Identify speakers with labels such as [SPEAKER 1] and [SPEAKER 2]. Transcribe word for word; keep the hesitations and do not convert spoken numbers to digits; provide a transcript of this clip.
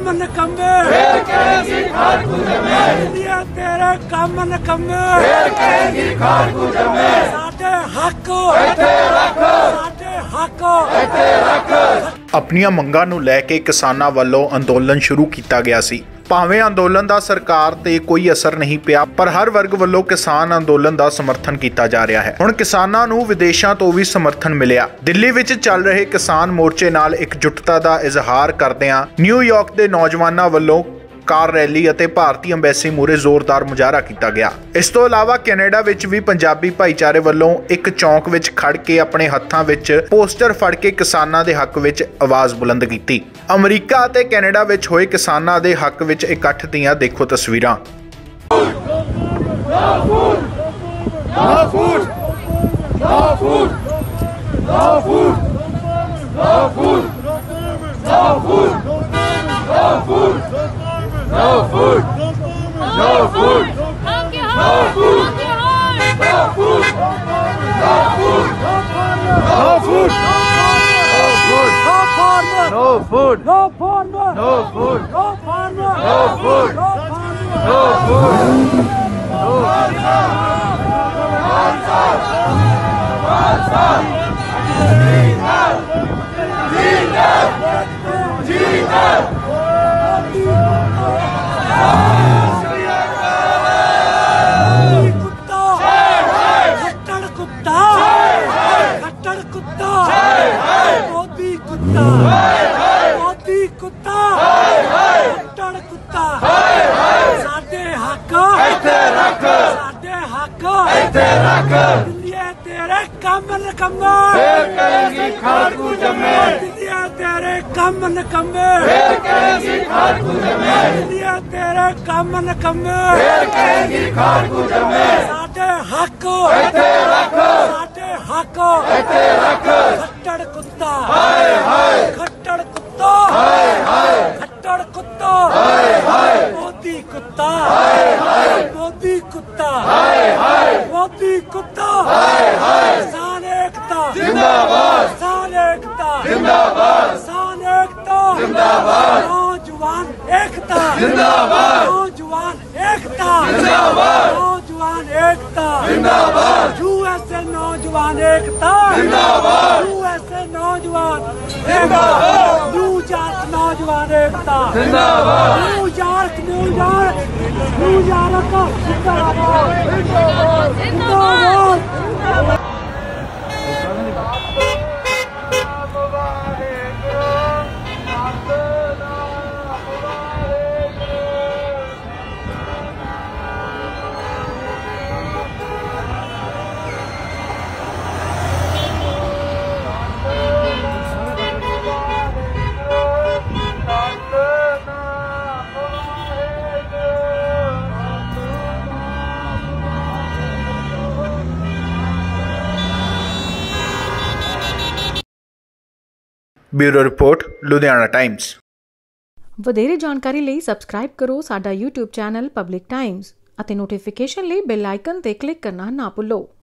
[SPEAKER 1] ਕੰਮ ਨਕੰਮੇ
[SPEAKER 2] ਫੇਰ ਕਹੇਗੀ ਖਾੜਕੂ ਜੰਮੇ
[SPEAKER 1] ਦਿੱਲੀਏ ਤੇਰੇ ਕੰਮ ਨਕੰਮੇ
[SPEAKER 2] ਫੇਰ ਕਹੇਗੀ ਖਾੜਕੂ ਜੰਮੇ
[SPEAKER 1] ਸਾਡੇ ਹੱਕ
[SPEAKER 2] ਇੱਥੇ ਰੱਖ
[SPEAKER 1] ਸਾਡੇ ਹੱਕ
[SPEAKER 2] ਇੱਥੇ ਰੱਖ।
[SPEAKER 3] ਆਪਣੀਆਂ ਮੰਗਾਂ ਨੂੰ ਲੈ ਕੇ ਕਿਸਾਨਾਂ ਵੱਲੋਂ ਅੰਦੋਲਨ ਸ਼ੁਰੂ ਕੀਤਾ ਗਿਆ ਸੀ। ਭਾਵੇਂ ਅੰਦੋਲਨ ਦਾ ਸਰਕਾਰ ਤੇ ਕੋਈ ਅਸਰ ਨਹੀਂ ਪਿਆ, ਪਰ ਹਰ ਵਰਗ ਵੱਲੋਂ ਕਿਸਾਨ ਅੰਦੋਲਨ ਦਾ ਸਮਰਥਨ ਕੀਤਾ ਜਾ ਰਿਹਾ ਹੈ। ਹੁਣ ਕਿਸਾਨਾਂ ਨੂੰ ਵਿਦੇਸ਼ਾਂ ਤੋਂ ਵੀ ਸਮਰਥਨ ਮਿਲਿਆ। ਦਿੱਲੀ ਵਿੱਚ ਚੱਲ ਰਹੇ ਕਿਸਾਨ ਮੋਰਚੇ ਨਾਲ ਇਕਜੁੱਟਤਾ ਦਾ ਇਜ਼ਹਾਰ ਕਰਦਿਆਂ ਨਿਊਯਾਰਕ ਦੇ ਨੌਜਵਾਨਾਂ ਵੱਲੋਂ ਕਾਰ ਰੈਲੀ ਅਤੇ ਭਾਰਤੀ ਅੰਬੈਸੀ ਮੂਹਰੇ ਜ਼ੋਰਦਾਰ ਮੁਜ਼ਾਹਰਾ ਕੀਤਾ ਗਿਆ। ਇਸ ਤੋਂ ਇਲਾਵਾ ਕੈਨੇਡਾ ਵਿੱਚ ਵੀ ਪੰਜਾਬੀ ਭਾਈਚਾਰੇ ਵੱਲੋਂ ਇੱਕ ਚੌਂਕ ਵਿੱਚ ਖੜ ਕੇ ਆਪਣੇ ਹੱਥਾਂ ਵਿੱਚ ਪੋਸਟਰ ਫੜ ਕੇ ਕਿਸਾਨਾਂ ਦੇ ਹੱਕ ਵਿੱਚ ਆਵਾਜ਼ ਬੁਲੰਦ ਕੀਤੀ। ਅਮਰੀਕਾ ਅਤੇ ਕੈਨੇਡਾ ਵਿੱਚ ਹੋਏ ਕਿਸਾਨਾਂ ਦੇ ਹੱਕ ਵਿੱਚ ਇਕੱਠ ਦੀਆਂ ਦੇਖੋ ਤਸਵੀਰਾਂ।
[SPEAKER 2] No food! No food!
[SPEAKER 4] Honky
[SPEAKER 2] No
[SPEAKER 4] honk!
[SPEAKER 2] food!
[SPEAKER 4] Honky honk!
[SPEAKER 2] No food! No food! No food! No food!
[SPEAKER 1] No farmer!
[SPEAKER 2] No food!
[SPEAKER 1] No farmer!
[SPEAKER 2] No food!
[SPEAKER 1] No farmer!
[SPEAKER 2] No food!
[SPEAKER 1] No farmer!
[SPEAKER 2] No food! No
[SPEAKER 1] Khattar कुत्ता खट्टर कुत्ता मोदी कुत्ता मोदी कुत्ता खट्टर कुत्ता साडे हक
[SPEAKER 2] ਇੱਥੇ ਰੱਖ
[SPEAKER 1] साडे हक
[SPEAKER 2] ਇੱਥੇ ਰੱਖ।
[SPEAKER 1] ਦਿੱਲੀਏ ਤੇਰੇ ਕੰਮ ਨਕੰਮੇ
[SPEAKER 2] ਫੇਰ ਕਹੇਗੀ ਖਾੜਕੂ ਜੰਮੇ
[SPEAKER 1] ਦਿੱਲੀਏ ਤੇਰੇ ਕੰਮ ਨਕੰਮੇ
[SPEAKER 2] ਫੇਰ ਕਹੇਗੀ ਖਾੜਕੂ ਜੰਮੇ
[SPEAKER 1] ਦਿੱਲੀਏ ਤੇਰੇ ਕੰਮ ਨਕੰਮੇ
[SPEAKER 2] ਫੇਰ ਕਹੇਗੀ ਖਾੜਕੂ ਜੰਮੇ
[SPEAKER 1] ਸਾਡੇ ਹੱਕ
[SPEAKER 2] ਇੱਥੇ ਰੱਖ
[SPEAKER 1] ਸਾਡੇ ਹੱਕ
[SPEAKER 2] ਇੱਥੇ ਰੱਖ।
[SPEAKER 1] ਖੱਟੜ ਕੁੱਤਾ
[SPEAKER 2] ਹਾਏ ਹਾਏ
[SPEAKER 1] ਖੱਟੜ ਕੁੱਤਾ
[SPEAKER 2] ਹਾਏ ਹਾਏ
[SPEAKER 1] ਖੱਟੜ ਕੁੱਤਾ
[SPEAKER 2] ਹਾਏ ਹਾਏ
[SPEAKER 1] ਮੋਦੀ ਕੁੱਤਾ
[SPEAKER 2] ਹਾਏ ਹਾਏ
[SPEAKER 1] ਮੋਦੀ ਕੁੱਤਾ
[SPEAKER 2] ਹਾਏ ਹਾਏ
[SPEAKER 1] ਮੋਦੀ ਕੁੱਤਾ
[SPEAKER 2] ਹਾਏ ਹਾਏ।
[SPEAKER 1] ਕਿਸਾਨ ਏਕਤਾ
[SPEAKER 2] ਜ਼ਿੰਦਾਬਾਦ
[SPEAKER 1] ਕਿਸਾਨ ਏਕਤਾ
[SPEAKER 2] ਜ਼ਿੰਦਾਬਾਦ
[SPEAKER 1] ਕਿਸਾਨ ਏਕਤਾ
[SPEAKER 2] ਜ਼ਿੰਦਾਬਾਦ।
[SPEAKER 1] ਨੌਜਵਾਨ ਏਕਤਾ
[SPEAKER 2] ਜ਼ਿੰਦਾਬਾਦ।
[SPEAKER 1] ਨੌਜਵਾਨ ਏਕਤਾ
[SPEAKER 2] ਜ਼ਿੰਦਾਬਾਦ।
[SPEAKER 1] ਨੌਜਵਾਨ ਏਕਤਾ
[SPEAKER 2] ਜ਼ਿੰਦਾਬਾਦ।
[SPEAKER 1] ਯੂਐਸਏ ਨੌਜਵਾਨ ਏਕਤਾ
[SPEAKER 2] ਜ਼ਿੰਦਾਬਾਦ।
[SPEAKER 1] ਯੂਐਸਏ ਨੌਜਵਾਨ
[SPEAKER 2] ਜ਼ਿੰਦਾਬਾਦ।
[SPEAKER 1] ਨਿਊਯਾਰਕ ਨੌਜਵਾਨ ਏਕਤਾ
[SPEAKER 2] ਜ਼ਿੰਦਾਬਾਦ।
[SPEAKER 1] ਨਿਊਯਾਰਕ ਨਿਊਯਾਰਕ ਨਿਊਯਾਰਕ ਜ਼ਿੰਦਾਬਾਦ ਜ਼ਿੰਦਾਬਾਦ।
[SPEAKER 3] Bureau report Ludhiana Times.
[SPEAKER 5] ਵਧੇਰੇ ਜਾਣਕਾਰੀ ਲਈ ਸਬਸਕ੍ਰਾਈਬ ਕਰੋ ਸਾਡਾ YouTube ਚੈਨਲ ਪਬਲਿਕ ਟਾਈਮਜ਼ ਅਤੇ ਨੋਟੀਫਿਕੇਸ਼ਨ ਲਈ ਬੈਲ ਆਈਕਨ ਤੇ ਕਲਿੱਕ ਕਰਨਾ ਨਾ ਭੁੱਲੋ।